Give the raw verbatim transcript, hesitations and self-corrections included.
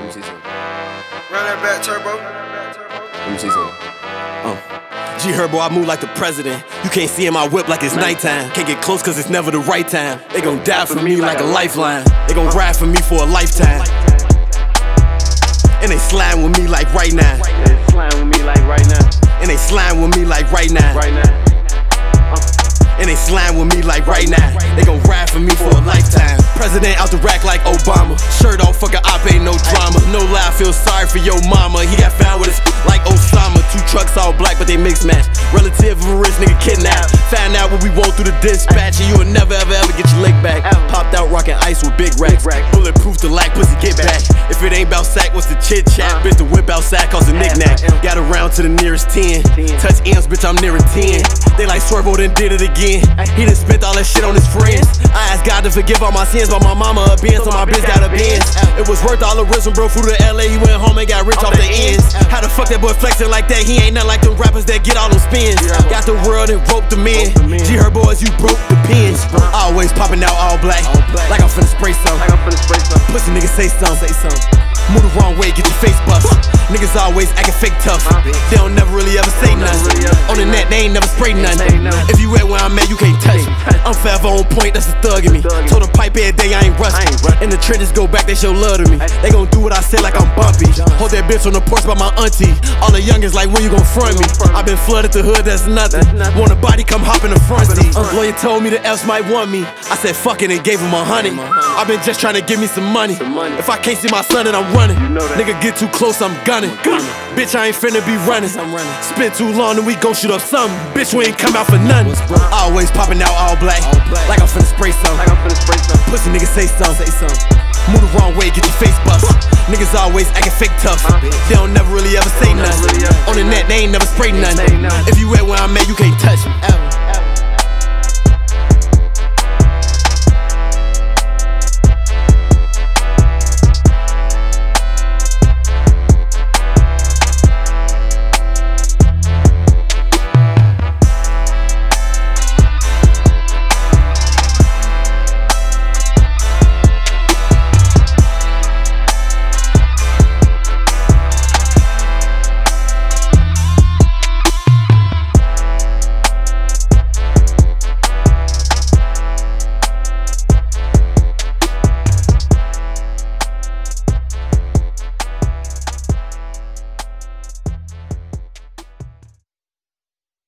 me see something. Run that back, turbo. Let me see something. Uh. G Herbo, I move like the president. You can't see in my whip like it's nighttime. Can't get close cause it's never the right time. They gon' die for me like a lifeline. They gon' ride for me for a lifetime. And they slime with me like right now. They slime with me like right now. And they slime with me like right now. Right now. And they slime with me like right now. They gon' ride for me for a lifetime. President out the rack like Obama. Shirt off, fuck a op, ain't no drama. No lie, I feel sorry for your mama. He got found with his like Osama. Two trucks all black, but they mix match. Relative of a rich nigga kidnapped. Find out what we want through the dispatch, and you will never ever ever get your lick back. Popped out rockin' ice with big racks. Bulletproof the lack, pussy get back. If it ain't bout sack, what's the chit chat? Bitch, the whip outside cause a knick-knack. Got around to the nearest ten. Touch M's, bitch, I'm nearing ten. They like Swervo, then did it again. He done spent all that shit on his friends. I asked God to forgive all my sins, but my mama a Benz, so my bitch got a Benz. It was worth all the risk when bro flew to L A. He went home and got rich off the ends. How the fuck that boy flexing like that? He ain't nothing like them rappers that get all them spins. Got the world and rope the men. G Herbo, as you broke the pins. Always popping out all black, like I'm finna spray some. Pussy niggas say something. Move the wrong way, get your face bust. Niggas always acting fake tough. They don't never really ever say nothing. On the net, they ain't never spray nothing. If you at where I'm at, you can't touch me. I'm forever on point, that's a thug in me. Told a pipe every day, I ain't rusty. And the trenches go back, they show love to me. They gon' do what I say like I'm bumpy. Hold that bitch on the porch by my auntie. All the youngins like, when you gon' front me? I been flooded the hood, that's nothing. Want a body, come hop in the front seat. Uncle lawyer told me the F's might want me. I said fuck it and gave him a honey. I been just trying to give me some money. If I can't see my son, then I'm running. Nigga get too close, I'm gunning. Bitch, I ain't finna be running. Spend too long and we gon' shoot up something. Bitch, we ain't come out for nothing. Always popping out all black, like I'm finna spray some. Pussy niggas say something. Move the wrong way, get your face bust. Niggas always acting fake tough. They don't never really ever say nothing. On the net, they ain't never spray nothing. If you at where I'm at, you can't touch me.